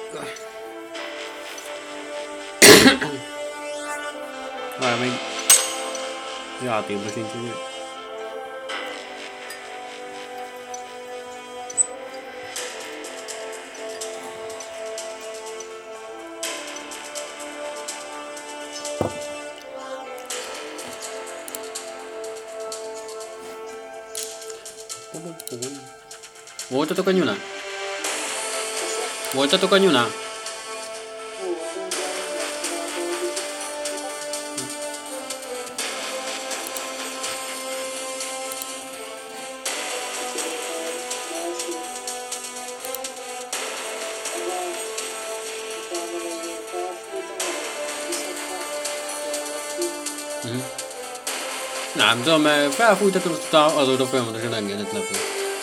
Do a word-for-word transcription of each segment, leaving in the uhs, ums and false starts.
Várj, még játékban sincs ugye. Voltatok a nyunán? Voltatok a nyunán? Mhm. Nem tudom, mert felfújtatom, aztán azóta folyamatosan engedett lepő.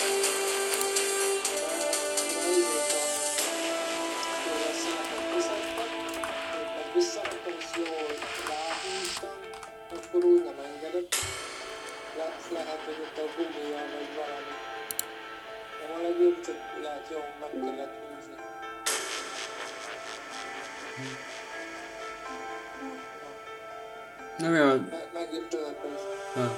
Nem olyan... Megint töltős. Ja.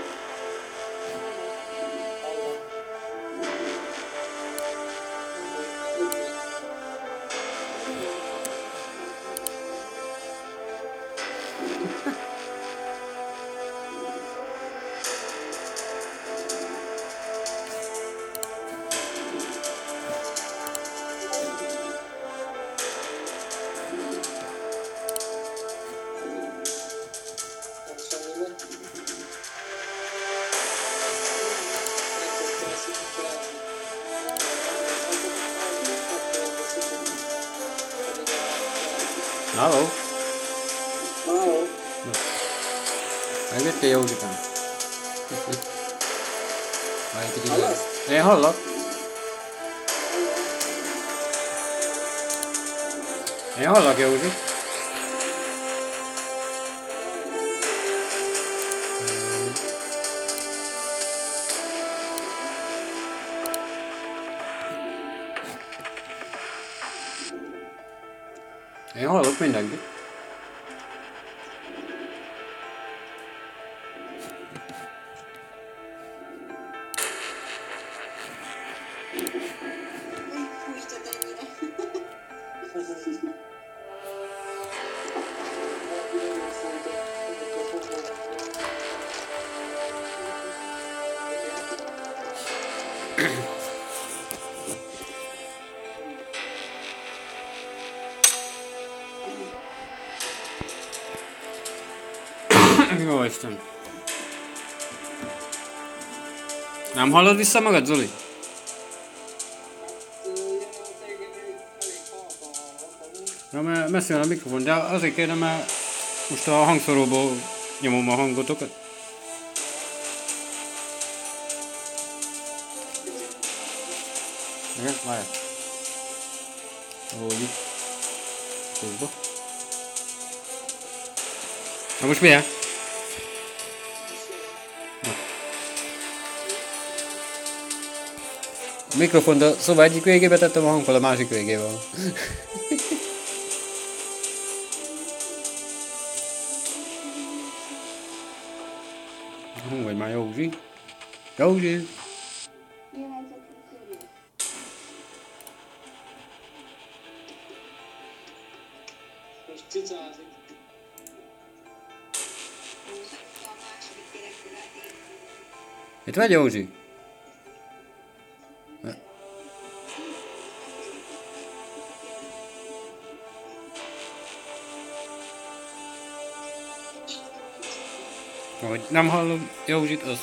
Halló? Halló? Megvettél Józsikám? Várj egy kicsit. Én hallak. Én hallak, Józsi. Én hallok mindenkit. Jó Isten. Nem hallod vissza magad, Zoli? Ja, mert messze van a mikrofon, de azért kérdem, mert most a hangszoróból nyomom a hangotokat. Igen, várj. Úgy. Közben. Na most milyen? A mikrofont a szoba egyik végébe tettem, a hangfal a másik végébe van. Hú, vagy már Józsi? Józsi! Most cicázik. Itt vagy, Józsi? Hogy nem hallom Józsit, az...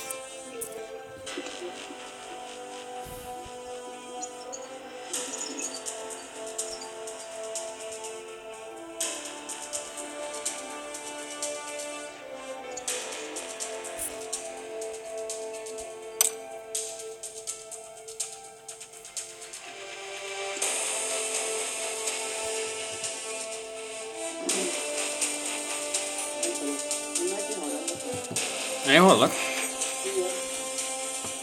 Én hallak.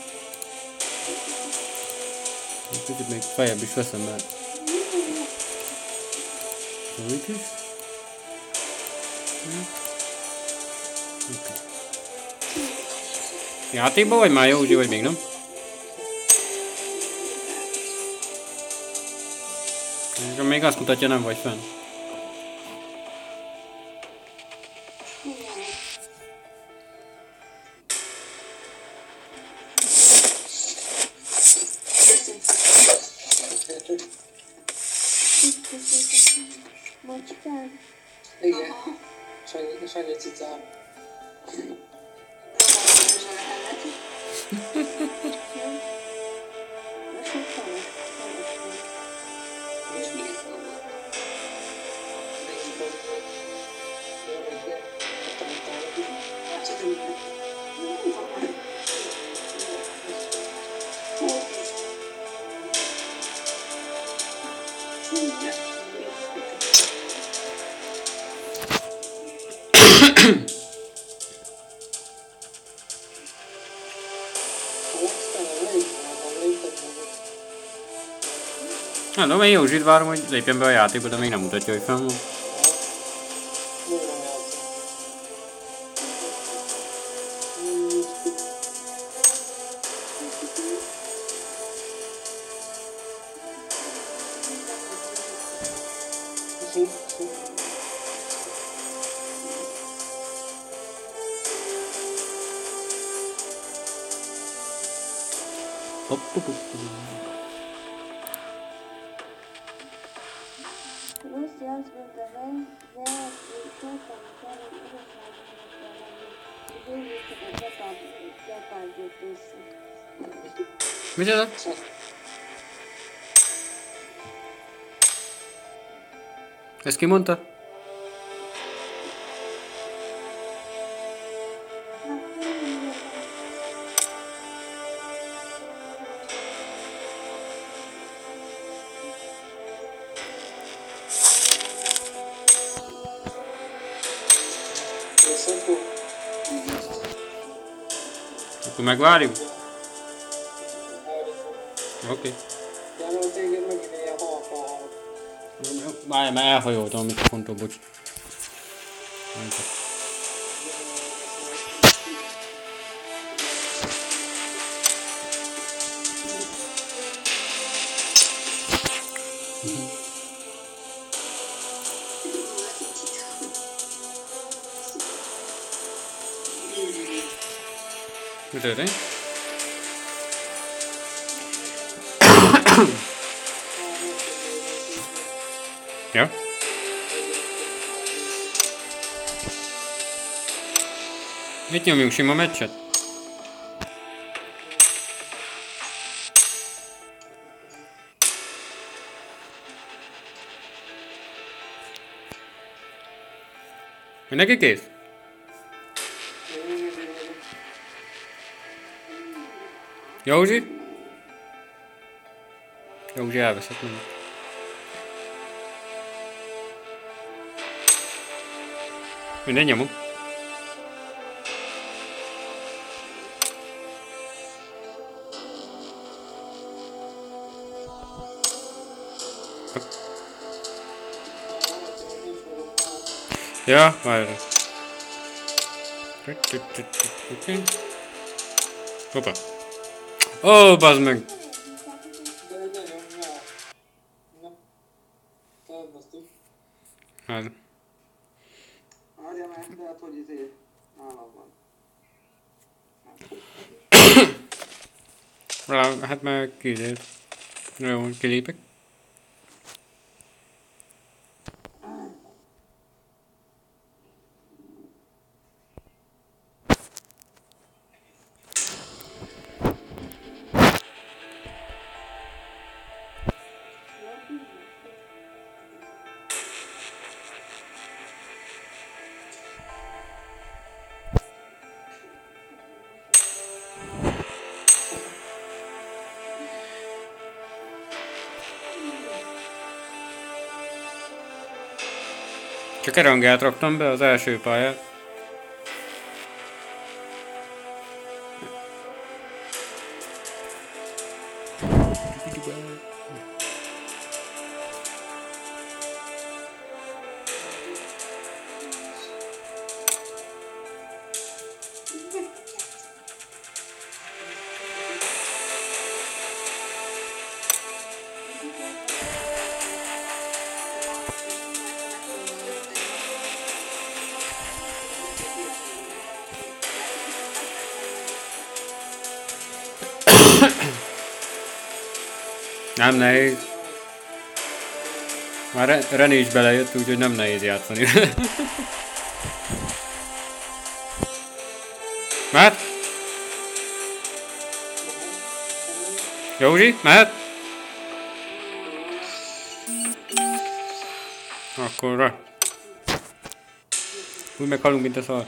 Kicsit még feljebb is veszem, mert... Itt is. Okay. Játékban vagy már Józsi, vagy még nem? Még azt mutatja, nem vagy fenn. Macskán? Igen. Sanyi, Sanyi cicám. Hát, no, én Józsit várom, hogy lépjen be a játékba, de még nem mutatja, hogy fenn van. Hopp, hopp, hopp. Lucy azt mondta, hogy voltam felé igazságos valami. Végül csak a Gepard jött össze. Micsoda? Ezt ki mondta? Akkor megvárjuk? Oké. Okay. De mert téged megint ilyen halka hallok. Várj, már elhajoltam a mikrofontól, bocs. Mi történt? Ja? Mit nyomjunk, sima meccset? Mindenki kész? Józsi? Józsi elveszett mindig. Minden nyomom. Ja, várj. Hoppa. Ó, oh, bazd meg! De ne nyomjál. Na. Felbasztuk. Hát. Várja meg, lehet, hogy izé nálam van. Rá, hát már kizért. Jó, kilépek. Csak erangelt raktam be az első pályát. Nem nehéz. Már Re- René is belejött, úgyhogy nem nehéz játszani. Mehet? Józsi, mehet? Akkor rá. Úgy meghalunk, mint a szar.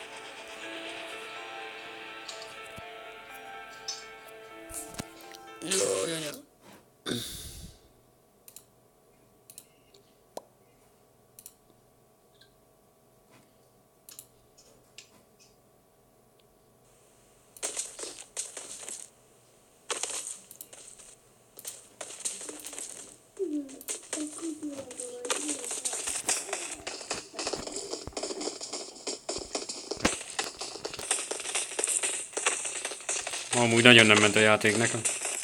Jaj, anya. Amúgy nagyon nem ment a játék nekem.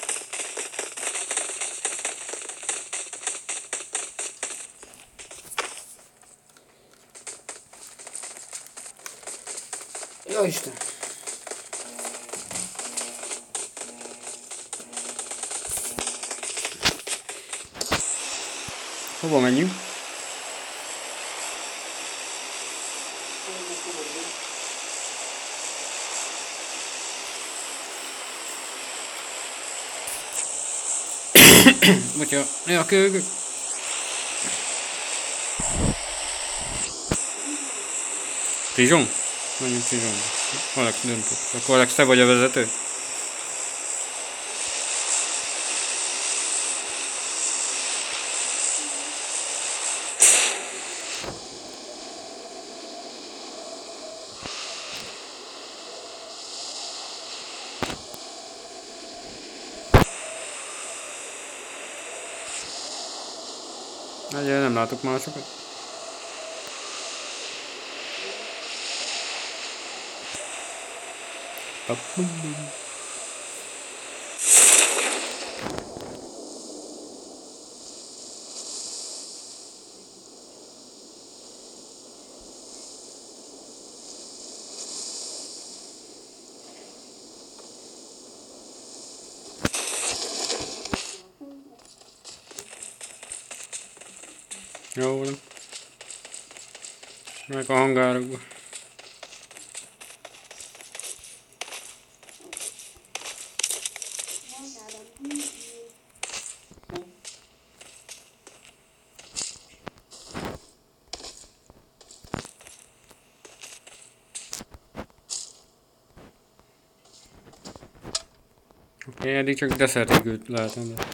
Ja Isten. Hova menjünk? Bocsia, ja, kölyök. Tizsong? Menjünk Tizsongba. Alex döntött. Akkor Alex, te vagy a vezető? Egyre nem látok másokat. Jó van. Meg a hangárokba. Oké, okay, eddig csak desszertégült lehetem le.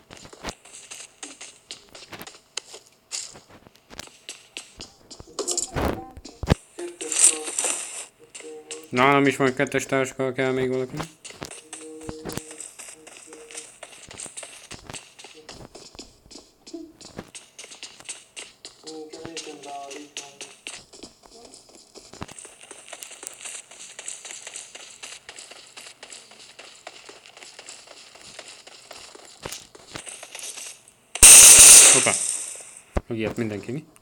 Nálam is van kettes táska, kell még valaki. Hoppá! Megijedt mindenki, mi?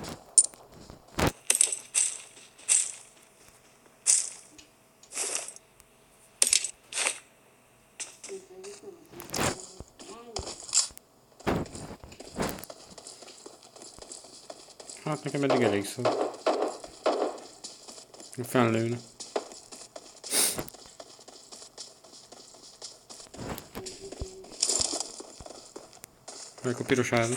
Hát nekem eddig elég szó. Fellőne. Meg a piros háza.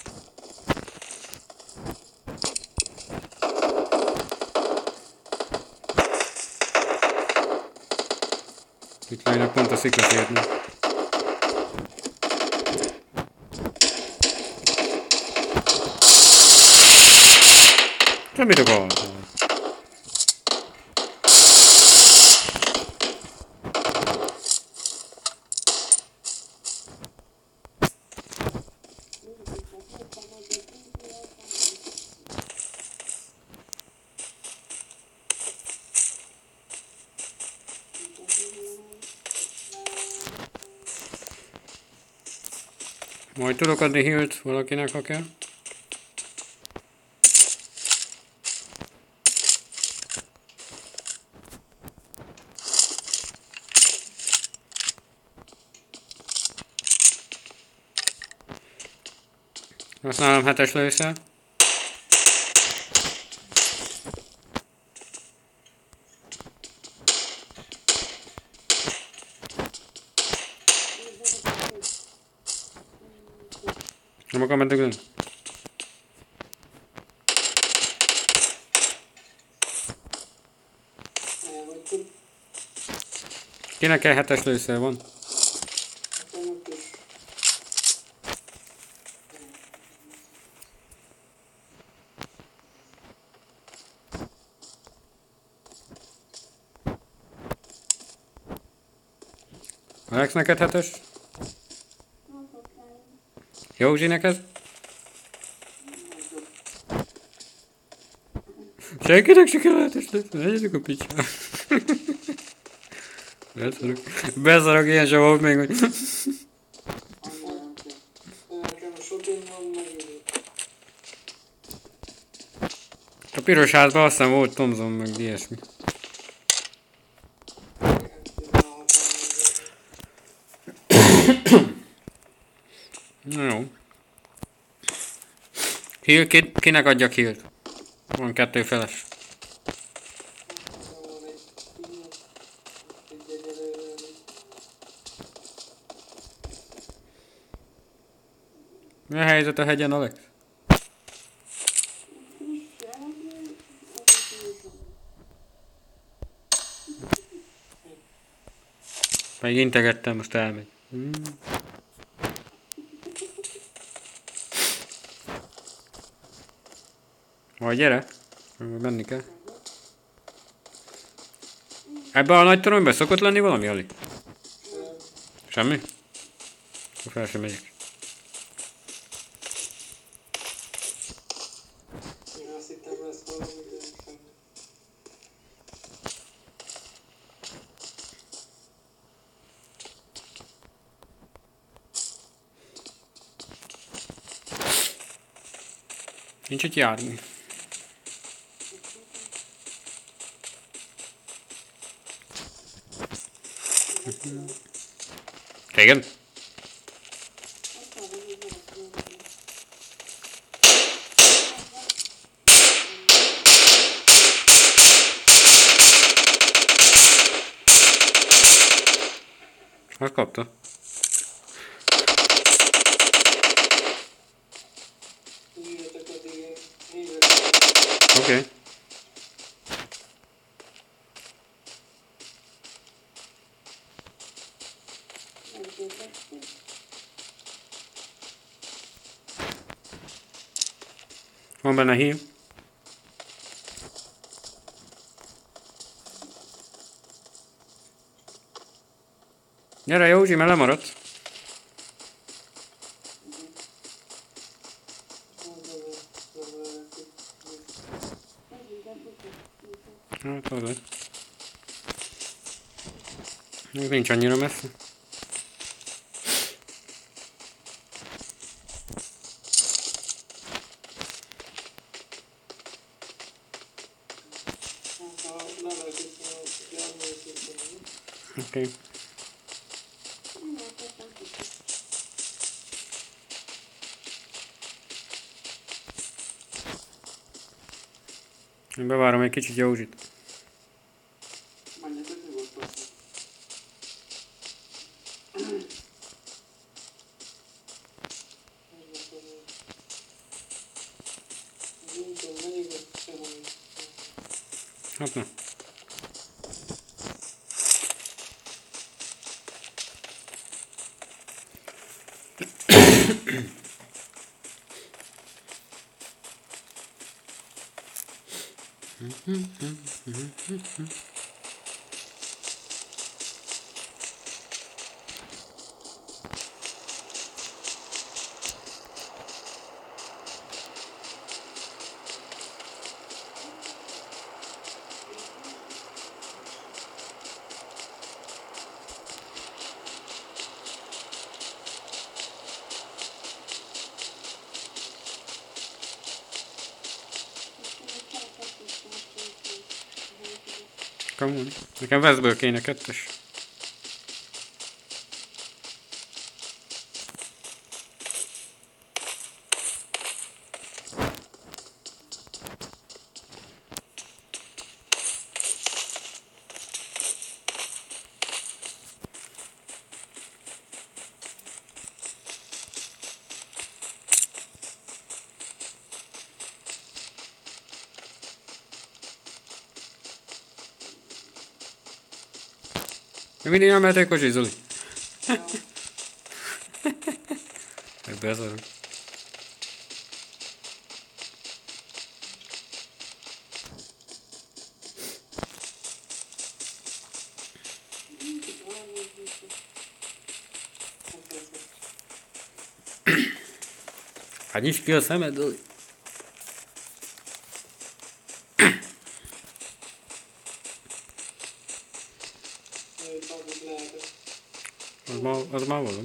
Itt lenne pont a sziklaszértnek. Te mit akartál? Majd tudok adni healt valakinek, ha kell. Használom hetes lőszer. Nem akar meddig. Kinek egy hetes lőszer van? Alex, neked hetes? Józsi, neked? Senkinek se kell hetes lőszer, legyetek a picsán. Beszarok. Beszarok, ilyen sem volt még, hogy... Nekem a shopping van megérő. A piros házban azt hiszem volt Thomson meg ilyesmi. Na jó. Heal, ki, kinek adjak healt? Van kettő feles. Mi a helyzet a hegyen, Alex? Meg integettem, most elmegy. Hmm. Majd gyere. Menni kell. Ebben a nagy toronyban szokott lenni valami, Ali? Semmi? Akkor fel sem megyek. Én azt hittem, lesz valami, de semmi. Nincs itt járni. Téged? Azt kapta. Írjatok addig én hívek. Oké. Okay. Van benne hív. Gyere Józsi, mert lemaradt. Hát hozzád. Még nincs annyira messze. Oké. Okay. Én bevárom egy kicsit Józsit. Menjetek nyugodtan. Hát na. Come on. Nekem Westből kéne kettes. Mindig nem mehetek kocsi, Zoli. Meg beszarok. Hát nyisd ki a szemed, Zoli. Az már, az már valami.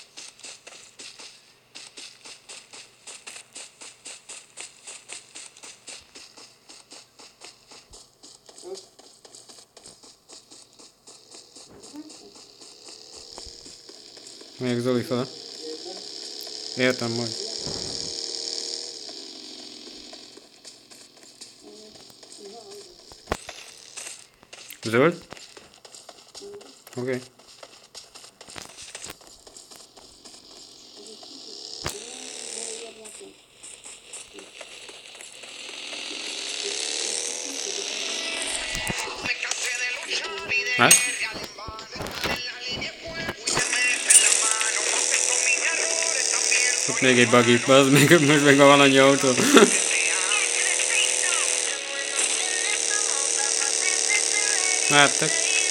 Megyek Zoli fele. Értem majd. Zöld? Oké. Okay. Hát? Ott még egy buggy, az még, most még van annyi autó. Láttak?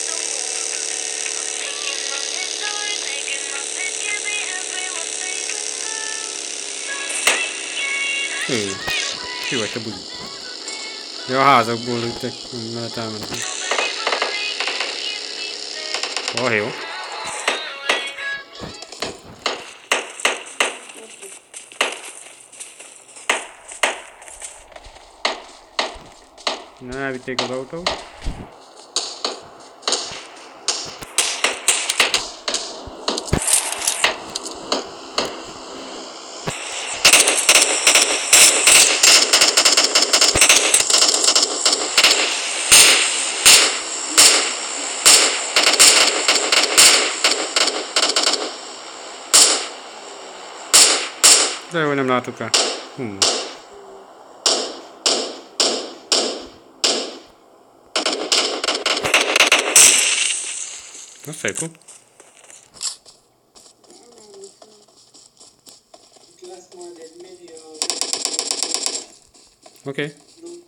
Hé, ki vagy te budi? Ja, a házakból lőttek, mert elmentem. Oh, jó. Na, elvitték az autót. De jó, nem látok rá. Hú. Na, szép, hú. Oké. Okay.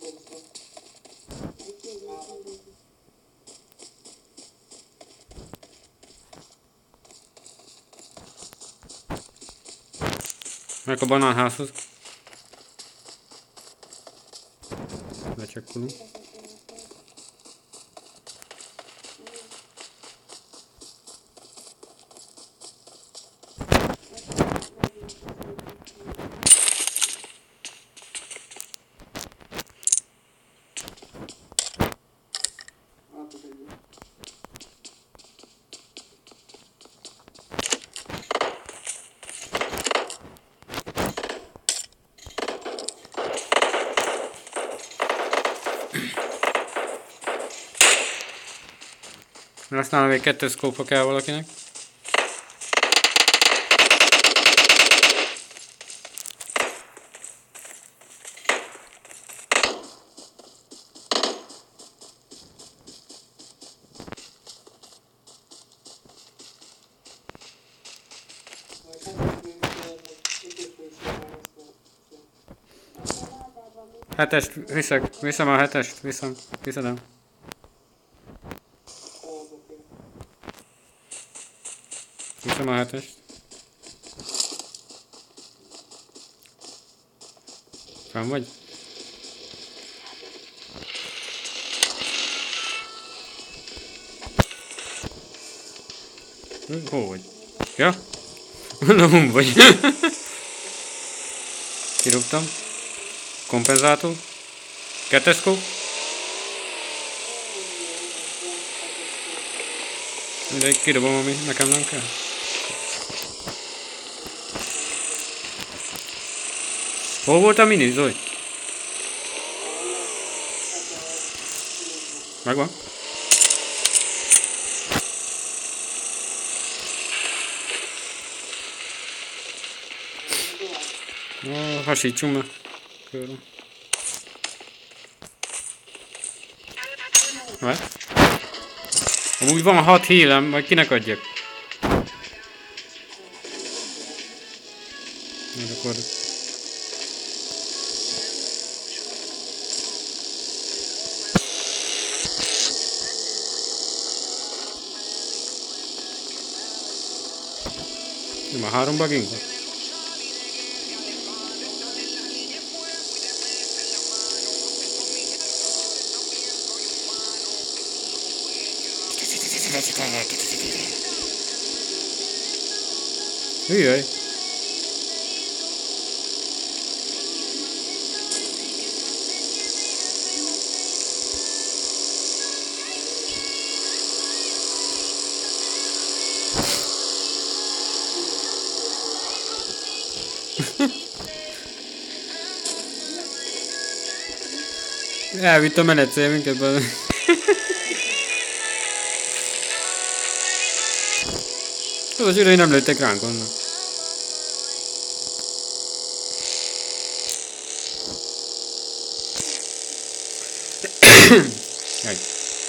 Meg a banánházhoz. Lecsekkolunk. Aztán még kettő szkópa kell valakinek. Hetest viszek, viszem a hetest, viszem, viszedem. Viszem a hetest. Fenn vagy? Hol vagy? Ja? Nem vagy. Kirúgtam. Kompenzátor. Kettes kó. Mindegy, kidobom, ami nekem nem kell. Hol volt a mini, Zoli? Megvan. Oh, hasítsunk meg. Körül. Várj. Amúgy van hat hílem, majd kinek adjak? Majd akkor... Mi már három bugink van? Hülyej! Elvitt a menetcél minket be. Az az ürei nem lőttek ránk onnan. Jaj.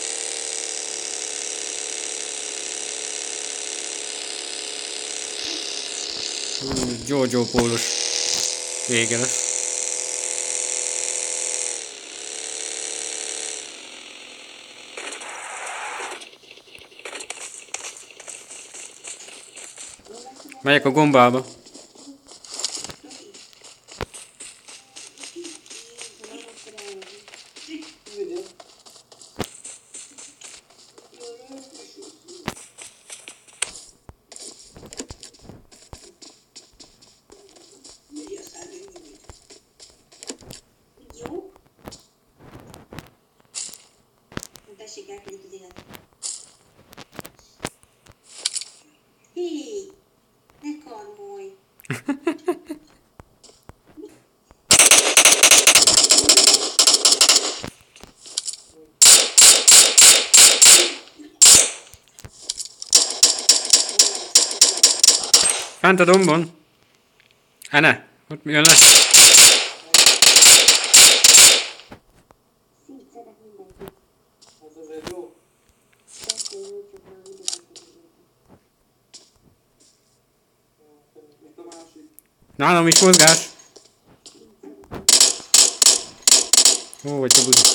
Jojo pólus vége lesz. Megyek a gombába. Jó? Tessék, elkezdik az élet. Hé! Ne karmolj! Fent a dombon. Á, ne! Ott jön le. Szívszedek mindenkit. Ez azért jó. Persze, jó, csak már mindenkit. Mit a másik? Nálam is mozgás. Ó, vagy te buzi.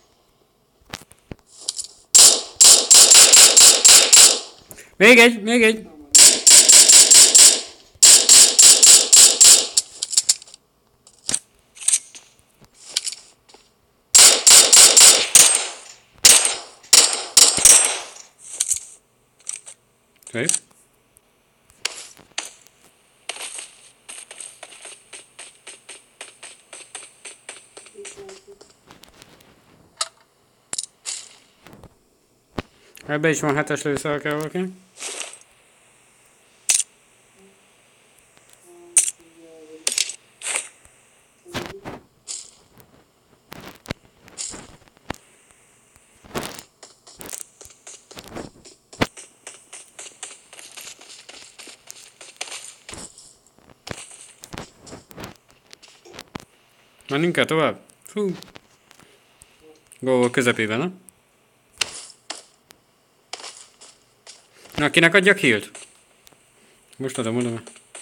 Még egy, még egy. Szép. Ebbe is van hetes lőszer kell valaki. Menjünk kell tovább? Fú. Gól közepében, na? Na, kinek adjak healt? Most adom, adom.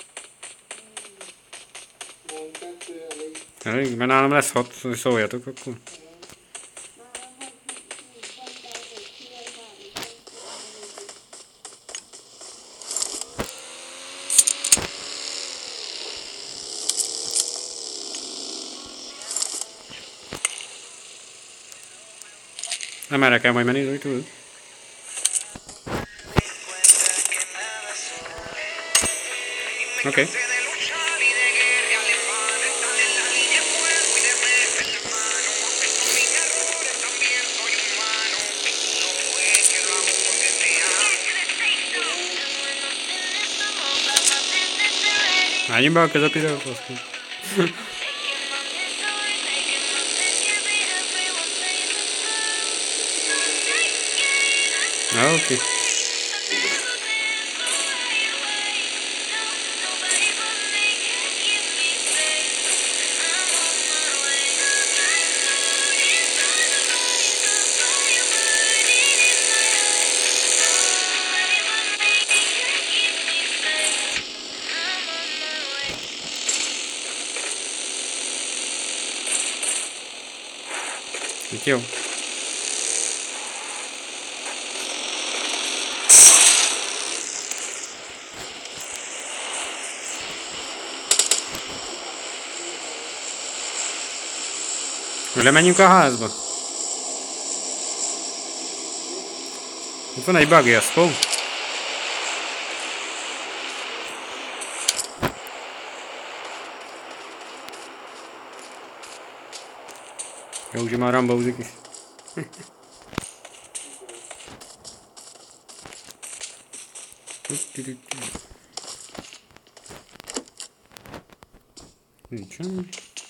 Van kettő elég. Elég, mert nálam lesz hat, szóljatok akkor. Nem erre kell majd menni, hogy tudod. Oké. Okay. Álljunk be a közepére, baszki. Ah, oké. Okay. Itt jó. Lemenjünk a házba. Itt van egy buggy, az fog. Józsi már rambauzik is. Nincs semmi.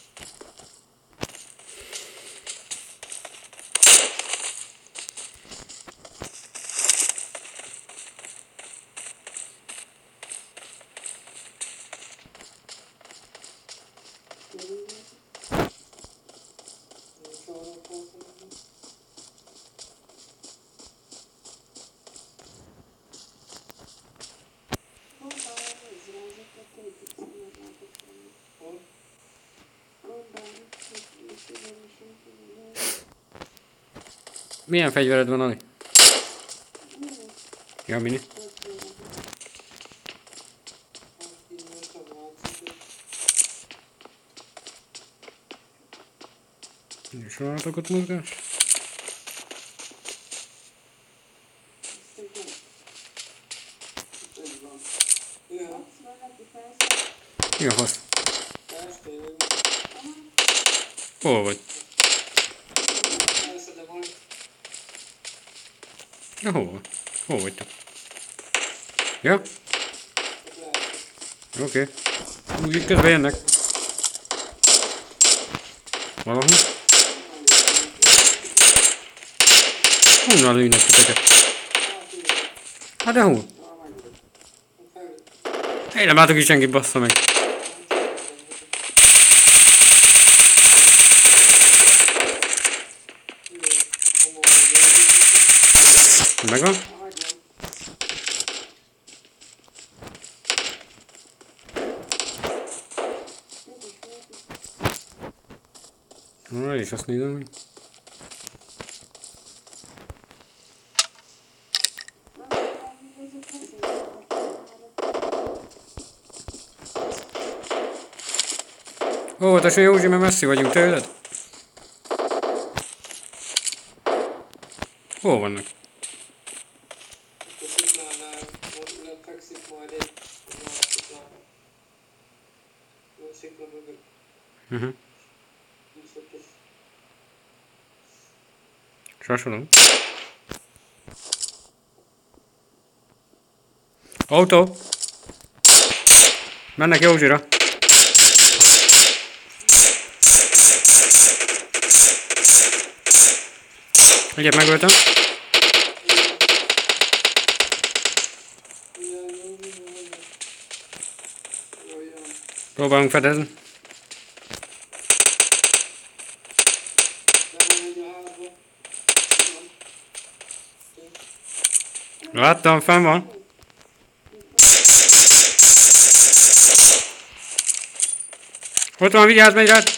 Milyen fegyvered van, Ali? Ja, mini. Nincs rajatokat mozgás. Mi a fasz? Hol vagy? Ja, hol? Hol vagytok? Ja? Oké. Okay. Úgy közben jönnek. Valahol? Honnan lőnek titeket? Hát de hol? Én nem látok is senkit, bassza meg. Megvan? Na, és azt nézem, hogy... Óvatosan, Józsi, mert messzi vagyunk tőled. Hol vannak? Uh-huh. Sasolom. Autó! Mennek Józsira! Egyet megöltem. Próbálunk fedezni. Láttam, fenn van. Ott van, vigyázz, megy rád.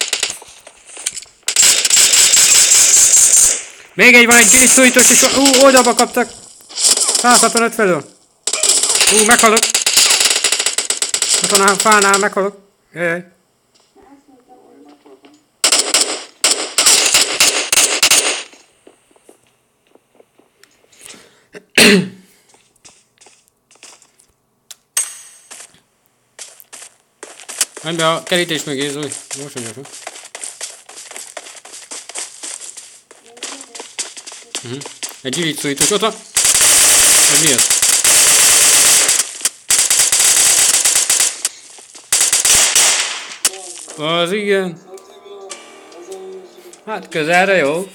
Még egy van, egy gyűjtőítős, és ú, oldalba kaptak. száz hatvanöt felől. Ú, meghalok. Ott van a fánál, meghalok. Jajjaj. Menj be a kerítés mögé, Zoli. Gyorsan, gyorsan. Uh-huh. Egy gyűjtőítős, ott van. Ez mi ez? Az igen. Hát közelre jó.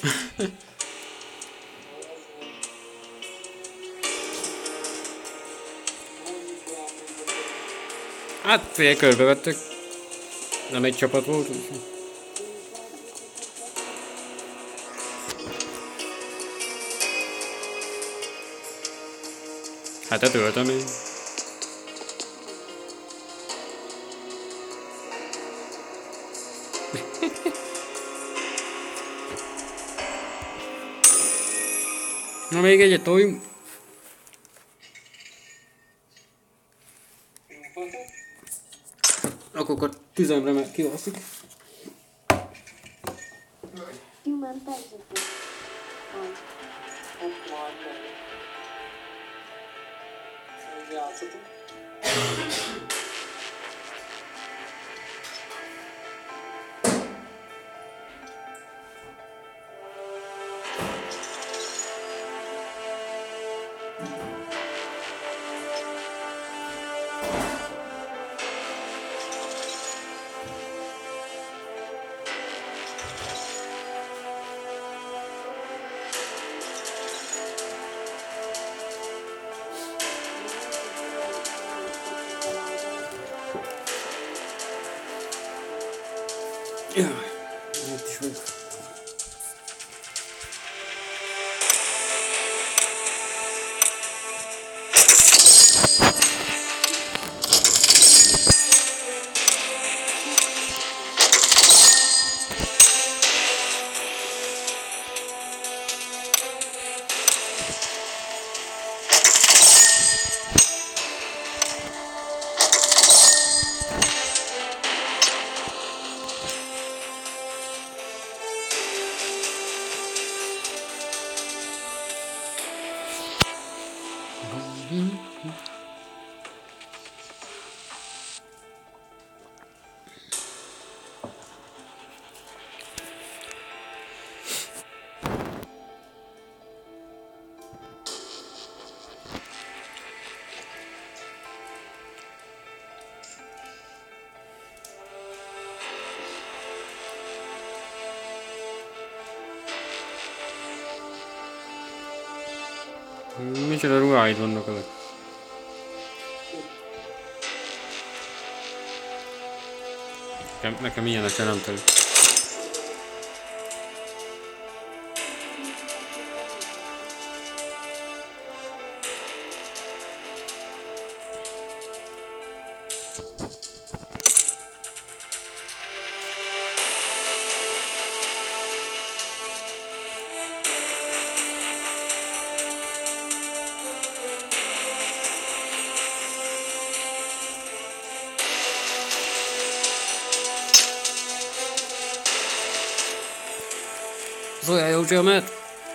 Hát fél körbevettük. Nem egy csapat volt, úgyhogy. Hát ezt öltem én. Na még egyet toljunk. Akkor a tüzemre meg kivaszik. Human perceket. Ott már nem. Hogy játszatok? Jaj, itt is vagyok. Micsoda ruháid vannak ezek? Nekem, nekem ilyenekre nem telik. Szóval jó csilmet!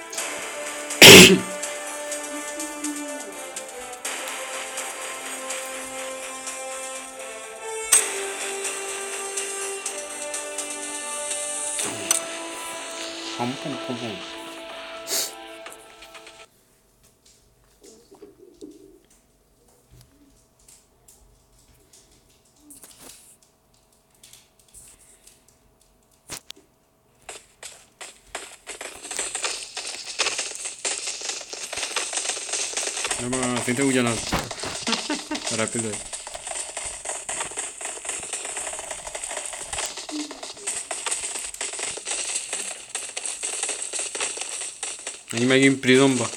Pom pom pom pom. Nem, szinte ugyanaz. A repülő. Menjünk megint prizomba.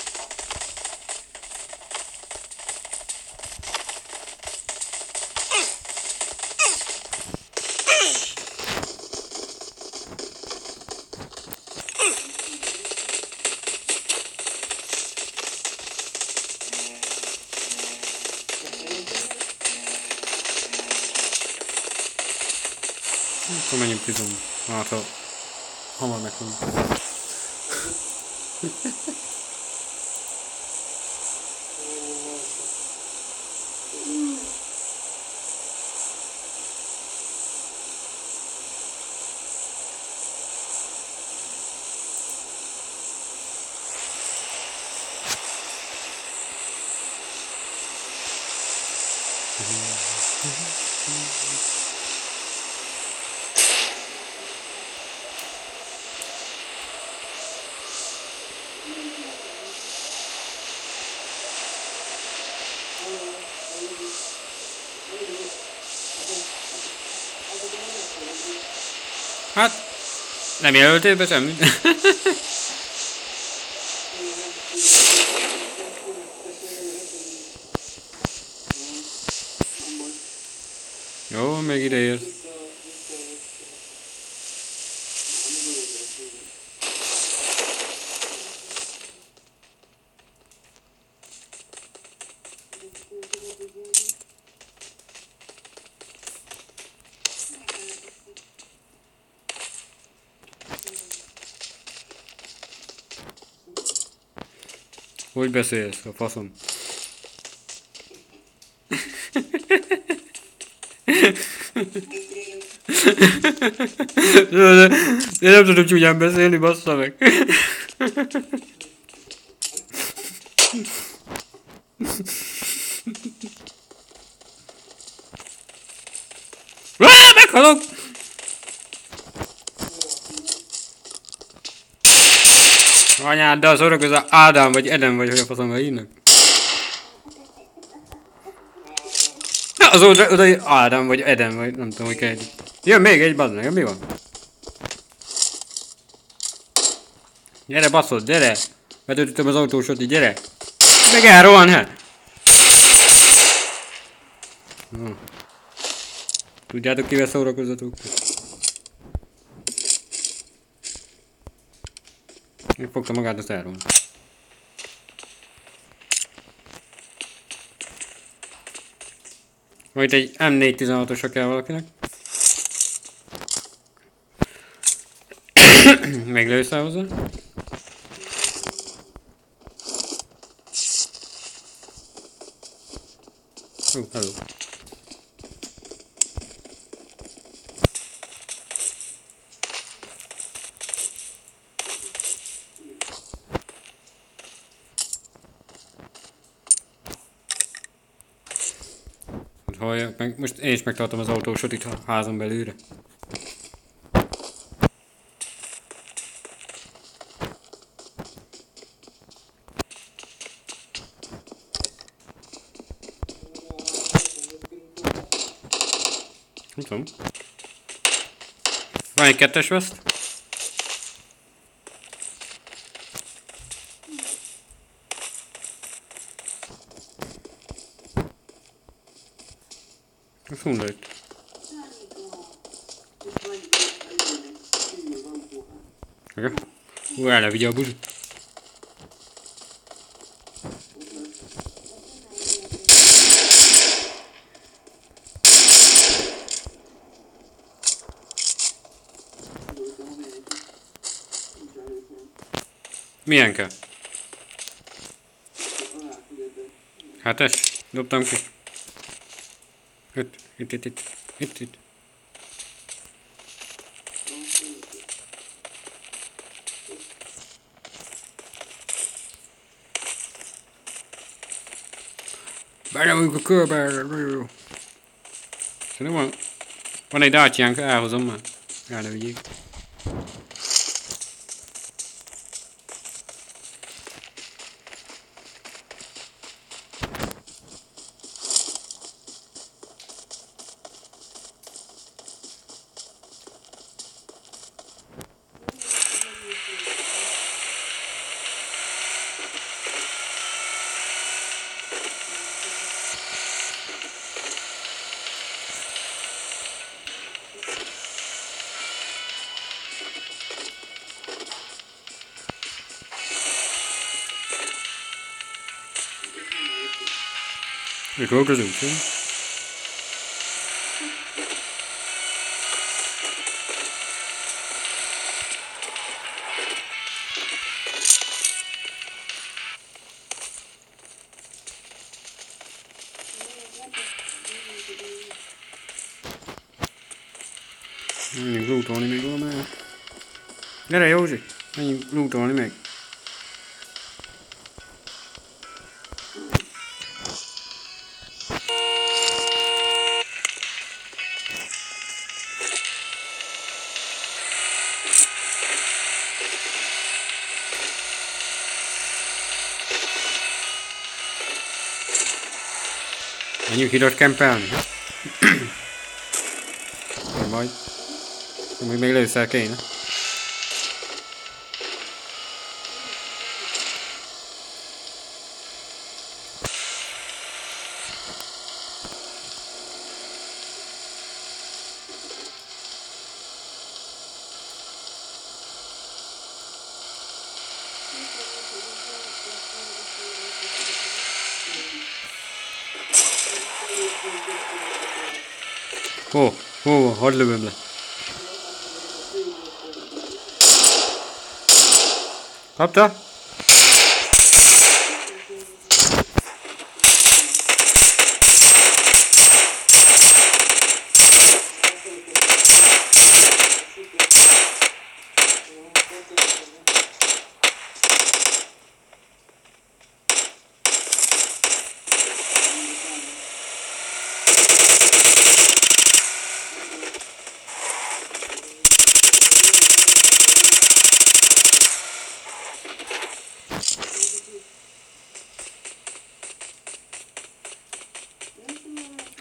Akkor menjünk prizomba. Hát ha hamar meghalunk. Hát, nem jelöltél be semmit? Jó, még ide érsz. Hogy beszélsz, a faszom? Én nem tudom csúnyán beszélni, bassza meg. Áh, meghalok! Anyád, de az örök az Ádám vagy Edem vagy, hogy a faszomba hívnak. Az oda, oda Ádám vagy Edem vagy, nem tudom, hogy kell. Jön még egy, bazd meg, mi van? Gyere baszod, gyere! Betöltöttem az autósot, így gyere! Meg elrohan, hát! Hm. Tudjátok, kivel szórakozatok? Fogta magát, azt elrohan. Majd egy M négyszáztizenhatosra kell valakinek. Még lőszel hozzá. Hú, hello. Halljak meg, most én is megtartom az autósot itt a házon belőle. Nem tudom. Van egy kettes veszt. Ez hundert. Okay. Hú, elvigye a buzi. Milyen kell? Hetes? Dobtam ki. Itt, itt, itt, itt, itt, itt. Belemegyünk a körbe. Szerintem van, van egy dácsiánk, elhozom már. El ne vigyék. Ik ook eens doen, hè? Menjünk lootolni még valamelyet. Gyere Józsi, menjünk lootolni még. Menjünk ide kempelni. Majd. Még még lőszer kéne. Ó, ó, hadd lövöm le. Kapta?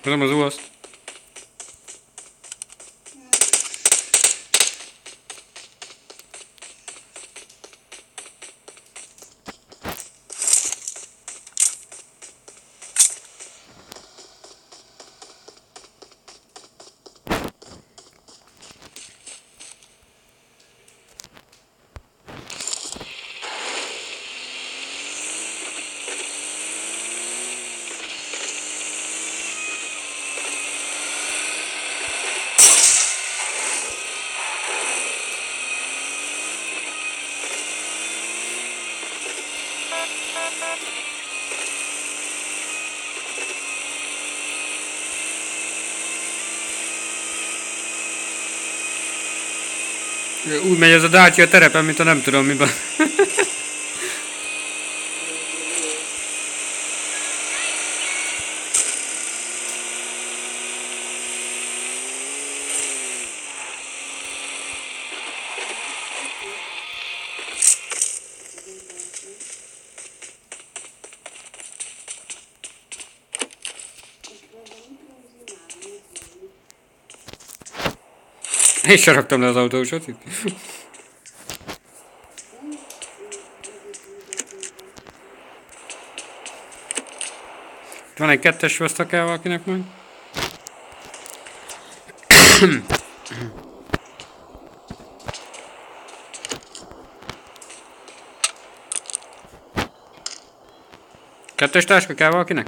Hozom az uvaszt. Úgy megy ez a Dacia a terepen, mint a nem tudom miben. Én sem raktam le az autósot itt. Van egy kettes veszta kell valakinek majd. Kettes táska kell valakinek?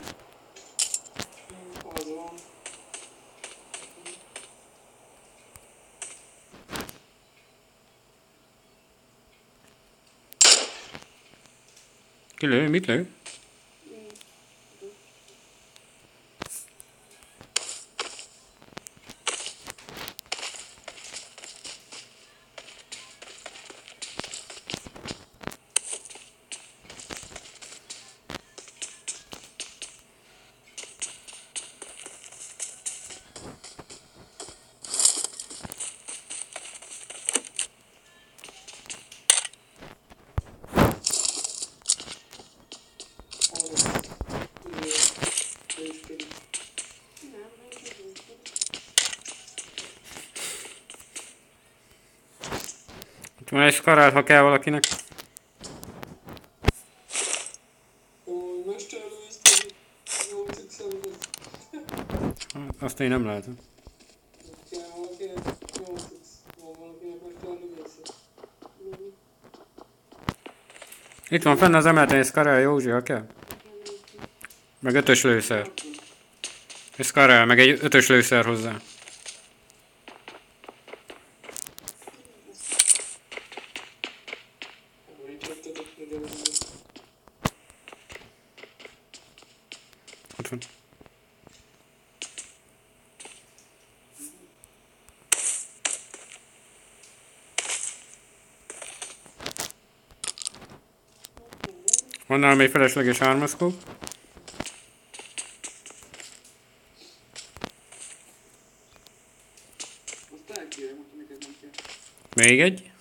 Az van. Ki lő? Mit lő? Itt van egy skarál, ha kell valakinek. Ó, mesterlő ezt nyolc x-et. Hát, azt én nem látom. Kell valakinek nyolc x. Van valakinek mesterlő ezt. Itt van fenn az emeleten egy skarál, Józsi, ha kell. Meg ötös lőszer. Egy skarál, meg egy ötös lőszer hozzá. Ott van. Van nálam egy felesleges hármaszkóp. Azt elkérem, hogy neked nem kell. Még egy.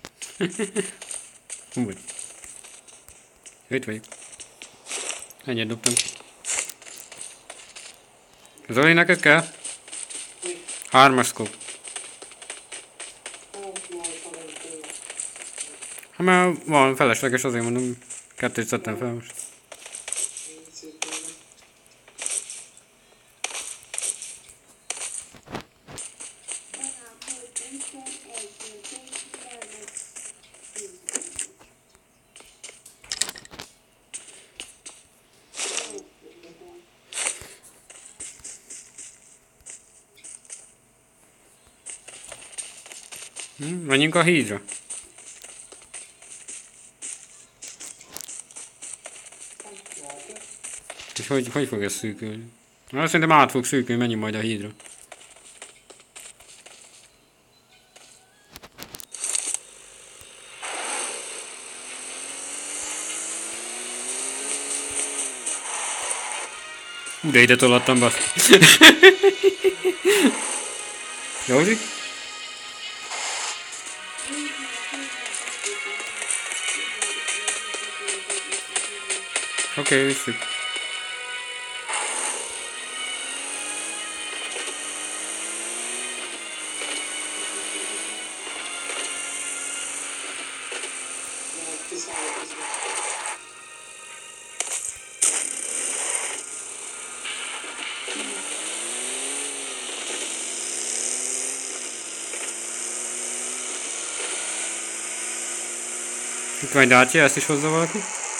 Úgy. Itt vagyok. Ennyit dobtam ki. Zoli, neked kell? Hármaszkóp. Ha már van felesleges, azért mondom, kettőt szedtem fel most. Hm, menjünk a hídra. És hogy, hogy fog ez szűkülni? Na, szerintem át fog szűkülni, menjünk majd a hídra. Hú, de ide tolattam be. Józsi? Oké, okay, visszük. Itt van egy Dacia, ezt is hozza valaki.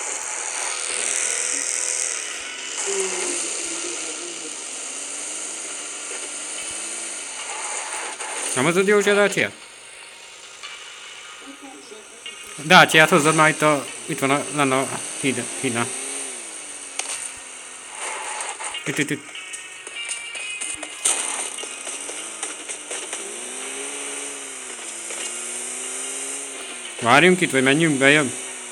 Nem hozod Józsi a Dacia? Daciát hozzad már, itt, a, itt van a, lenne a híd, hídnál. Itt, itt, itt. Várjunk itt, vagy menjünk, bejön?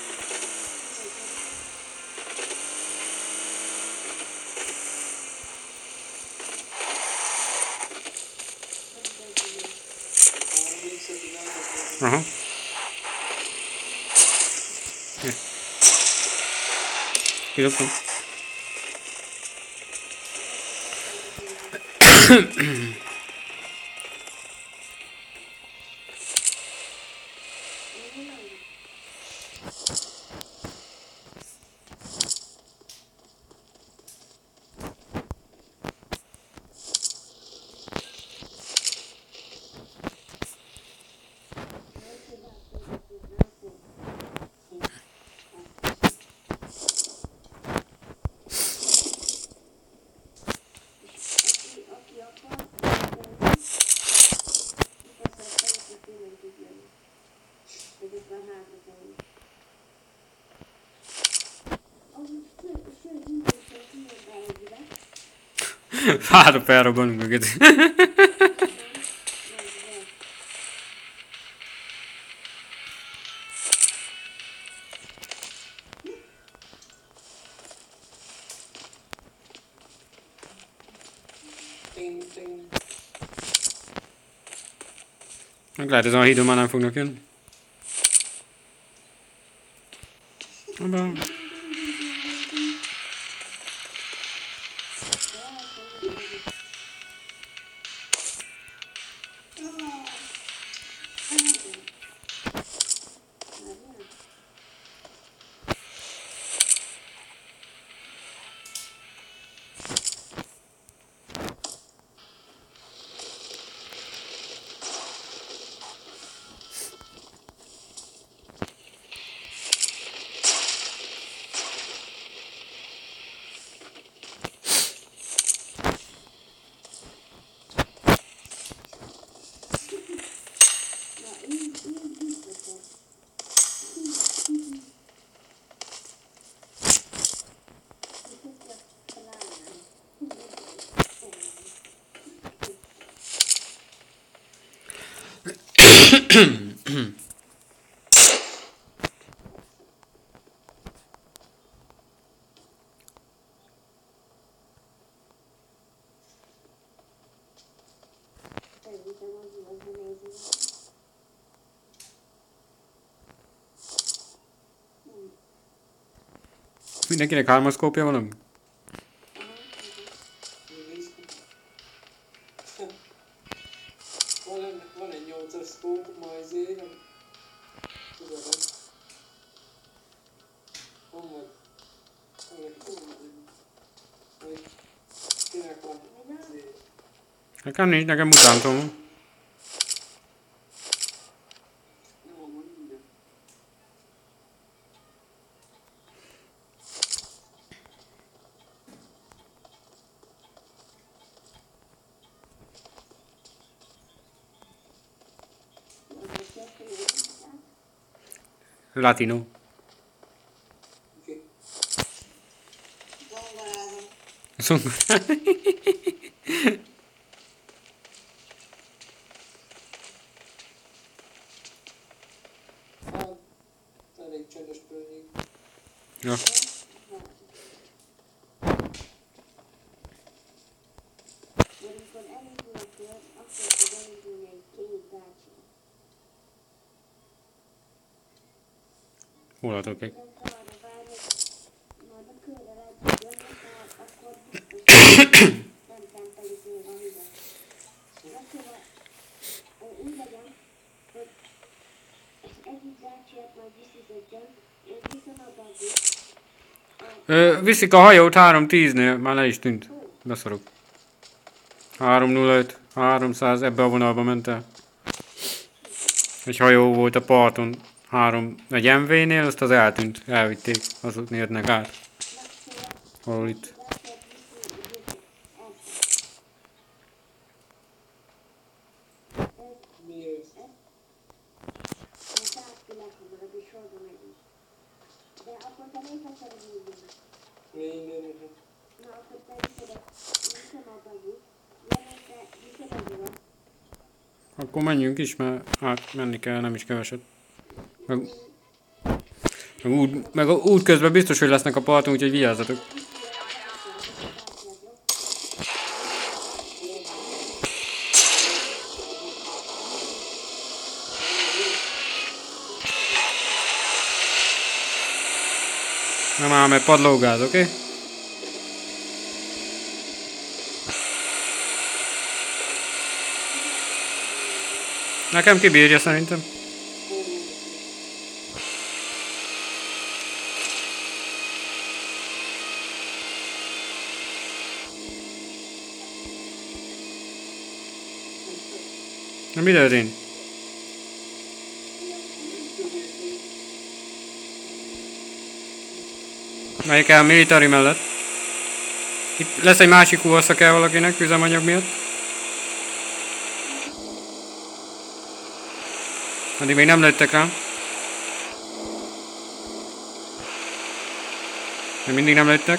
Aha. Kidobtam. Fára felrobbanunk mögött. Meg lehet, ezen a hídon már nem fognak jönni. Abba. Mindenkinek hármas kópja van? Van egy nyolcas szkóp, ma ezért nem tudom. Van vagy. Vagy kinek van ezért. Nekem nincs, nekem mutántom van. Jó, van minden. Latino. Oké. Zongorázom. Hát, elég csendes környék. Ja. Amikor elindul a kör, akkor tud elindulni egy két Dacia. Hol adok egy? Nem arra vár, hogy majd a körrel együtt jönnek, mert akkor biztos nem tempelik még a hüvet. Akkor úgy legyen, hogy az egyik Daciát majd vissziződjön, és viszont addig Ö, viszik a hajót három tíznél, már le is tűnt. Beszorok. három nulla öt, háromszáz, ebbe a vonalba ment el. Egy hajó volt a parton. három, egy em vé-nél, azt az eltűnt, elvitték, azok jönnek át. Hol itt? Mi ez? De akkor te még egyszer végig. Minden. Na, akkor te viszed a viszed a bagit, jönnek te viszed a gyulat. Akkor menjünk is, mert hát menni kell, nem is keveset. Meg, meg, út, meg a út közben biztos, hogy lesznek a parton, úgyhogy vigyázzatok. Nem áll, mert padlógáz, oké? Okay? Nekem kibírja szerintem. Na mi történt? Melyik el military mellett? Itt lesz egy másik huvassza kell valakinek üzemanyag miatt. Addig még nem lőttek rám. Még mindig nem lőttek.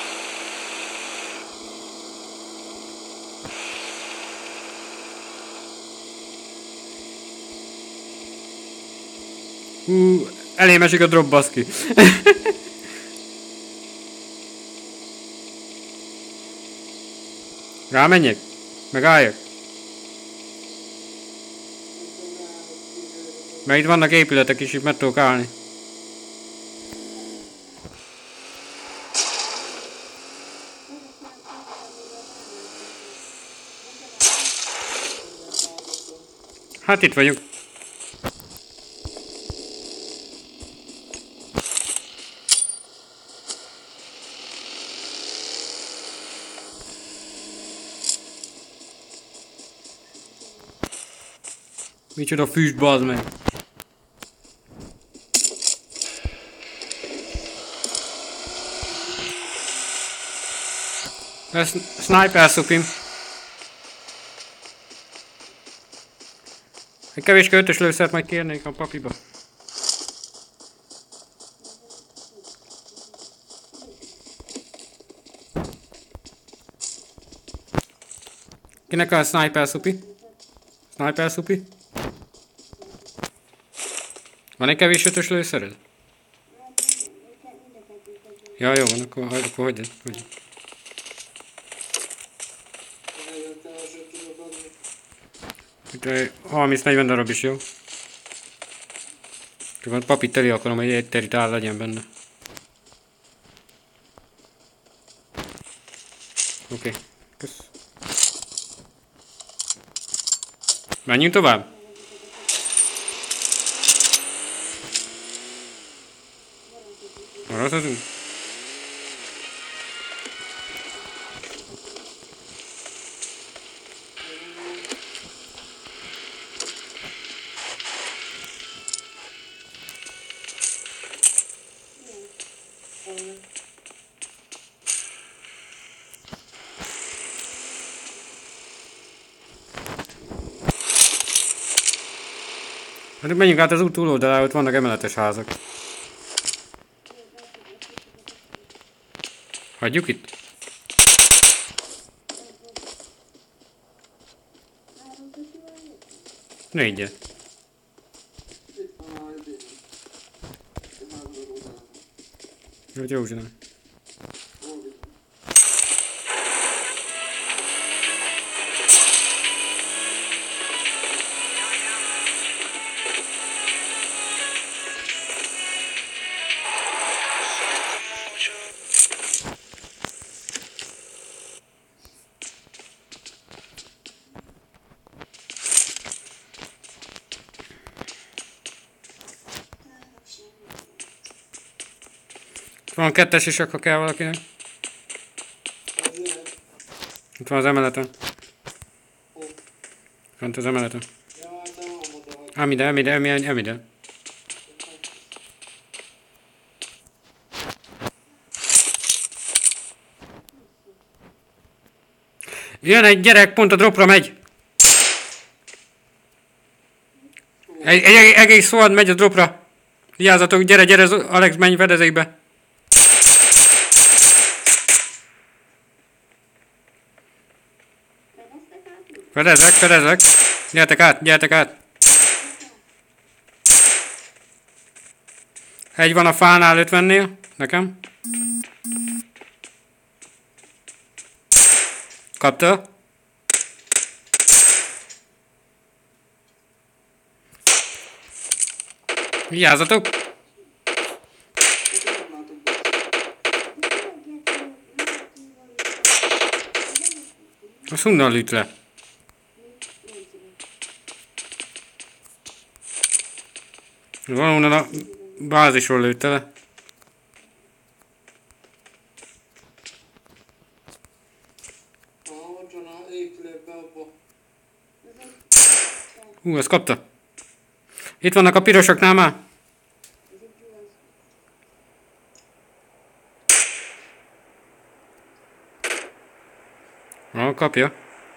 Hú, elém esik a drop, baszki. Rámenjek? Megálljak? Mert itt vannak épületek is, itt meg tudok állni. Hát itt vagyok. Micsoda füst, bazd meg. Ez sniper szupim. Egy kevés ötös lőszert majd kérnék a pakliba. Kinek a sniper szupi? Sniper szupi? Van egy kevés ötös lőszered? Ja, jó van, akkor, akkor hagyjad, hagyjad. Itt harminc negyven darab is jó. Csak a papírt teli akarom, hogy egy teritál legyen benne. Oké, okay. Kösz. Menjünk tovább? Maradhatunk? Hát menjünk át az út túloldalára, ott vannak emeletes házak. Hagyjuk itt? Négyet. Itt van a izé. Itt van az oldalon. Jó, jó csinálj. Hol itt? Van kettes is, akkor kell valakinek. Az ilyen. Itt van az emeleten. Hol? Fent az emeleten. Ja, hát nem van oda, hogy Ám ide, ám ide, ám ide, ám ide. Jön egy gyerek, pont a dropra megy. Egy, egy egész squad megy a dropra. Vigyázzatok, gyere, gyere, Alex, menj fedezékbe. Fedezek, fedezek. Gyertek át, gyertek át. Egy van a fánál ötvennél, nekem. Kapta. Vigyázzatok! A szunnan lőtt le. Valahonnan a bázisról lőtte le. Hú, ezt kapta. Itt vannak a pirosoknál már. Ah, kapja.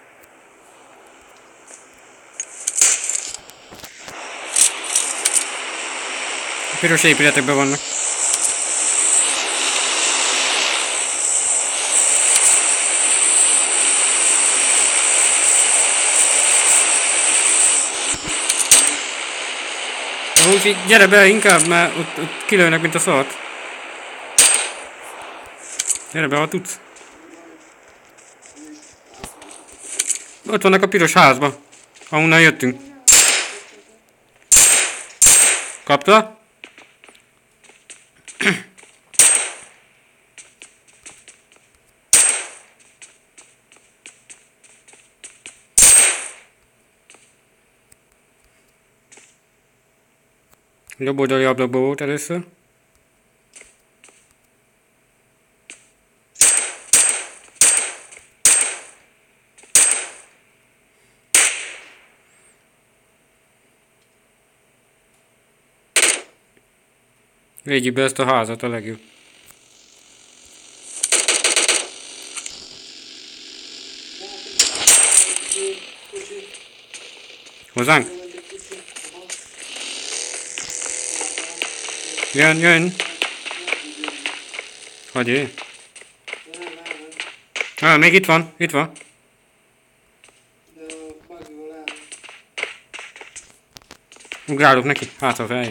A piros épületekben vannak. Úgy, gyere be inkább, mert ott, ott kilőnek, mint a szart. Gyere be, ha tudsz. Ott vannak a piros házban, ahonnan jöttünk. Kapta? Jobb oldali ablakban volt először. Védjük be ezt a házat a legjobb. Hozzánk? Jön, jön. Hagyj. Ah, még itt van, itt van. Ugrálok neki, hátra feljön.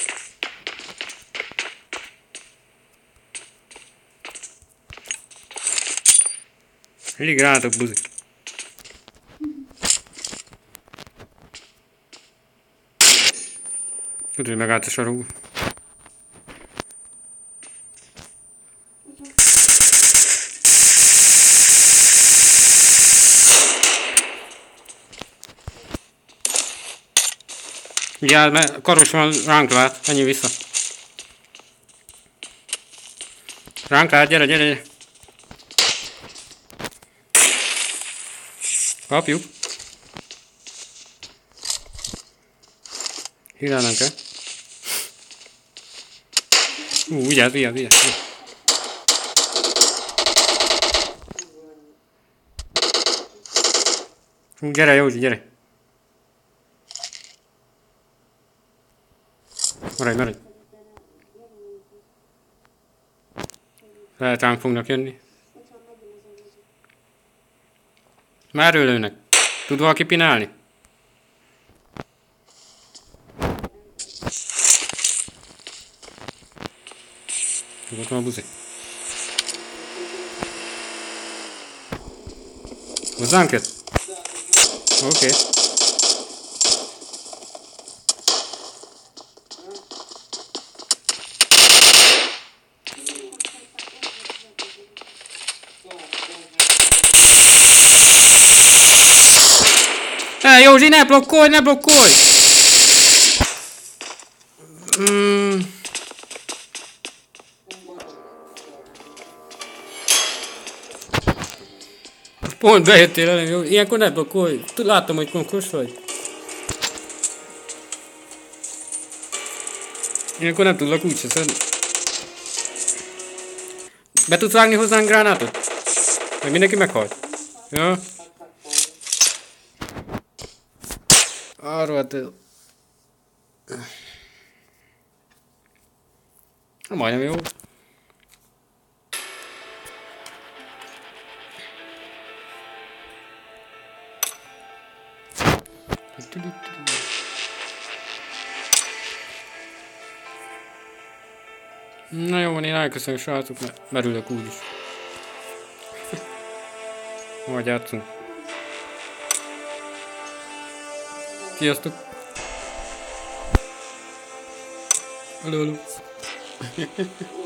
Elég rátok, buzi. Tudod, hogy megállt a sarokba. Vigyázz, mert karos van, ránk lát, ennyi vissza. Ránk lát, gyere, gyere, gyere. Kapjuk. Hírálnánk el. Ú, vigyázz, vigyázz, vigyázz. Ú, gyere, Józsi, gyere. Maradj, maradj. Lehet ránk fognak jönni. Már ölőnek. Tud valaki pinálni? Ott van a buzi. Hozzánk jött? Oké. Okay. Hey, Józsi, ne blokkolj, ne blokkolj! Mm. Pont bejöttél elég, jó? Ilyenkor ne blokkolj. Láttam, hogy konkos vagy. Ilyenkor nem tudlak úgy se szedni. Be tudsz vágni hozzánk gránátot? Meg mindenki meghalt. Ja. Arról hát... Majdnem jó. Na jó van, én elköszönöm, srácok, mert merülök úgyis. Majd játszunk. Sziasztok! Hello, hello.